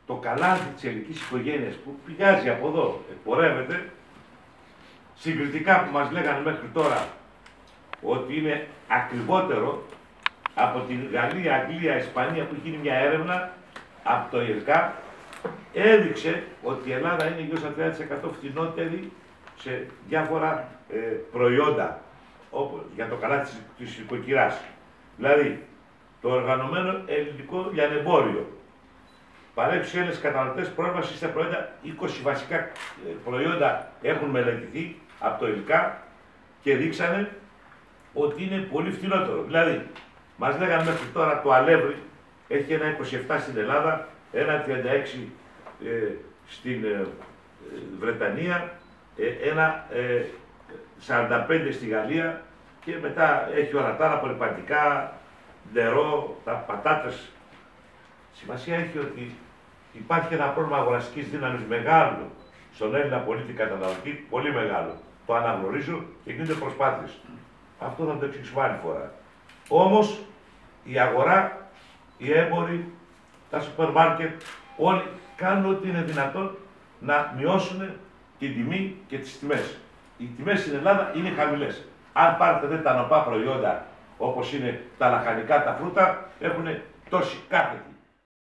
το καλάθι της ελληνικής οικογένειας που πηγάζει από εδώ, πορεύεται, συγκριτικά που μας λέγανε μέχρι τώρα ότι είναι ακριβότερο από την Γαλλία, Αγγλία, Ισπανία που έχει γίνει μια έρευνα από το ΙΕΛΚΑ, έδειξε ότι η Ελλάδα είναι γύρω στα 30% φτηνότερη σε διάφορα προϊόντα, όπως για το καλάθι της οικοκυράς. Δηλαδή, το οργανωμένο ελληνικό λιανεμπόριο παρέχει στους Έλληνες καταναλωτές πρόσβαση στα προϊόντα, 20 βασικά προϊόντα έχουν μελετηθεί από το ΙΕΛΚΑ και δείξανε ότι είναι πολύ φτηνότερο. Δηλαδή, μας λέγανε μέχρι τώρα το αλεύρι έχει ένα 27 στην Ελλάδα, ένα 36 στην Βρετανία, ένα 45 στη Γαλλία και μετά έχει όλα τα άλλα απορριπαντικά, νερό, τα πατάτες. Σημασία έχει ότι υπάρχει ένα πρόβλημα αγοραστικής δύναμης μεγάλο στον Έλληνα πολίτη καταναλωτή, πολύ μεγάλο. Το αναγνωρίζω και γίνονται προσπάθειες. Αυτό θα το εξηγήσουμε άλλη φορά. Όμως η αγορά, οι έμποροι, τα σούπερ μάρκετ, όλοι κάνουν ό,τι είναι δυνατόν να μειώσουν την τιμή και τις τιμές. Οι τιμές στην Ελλάδα είναι χαμηλές. Αν πάρετε τα νοπά προϊόντα, όπως είναι τα λαχανικά, τα φρούτα, έχουν τόση κάθετη.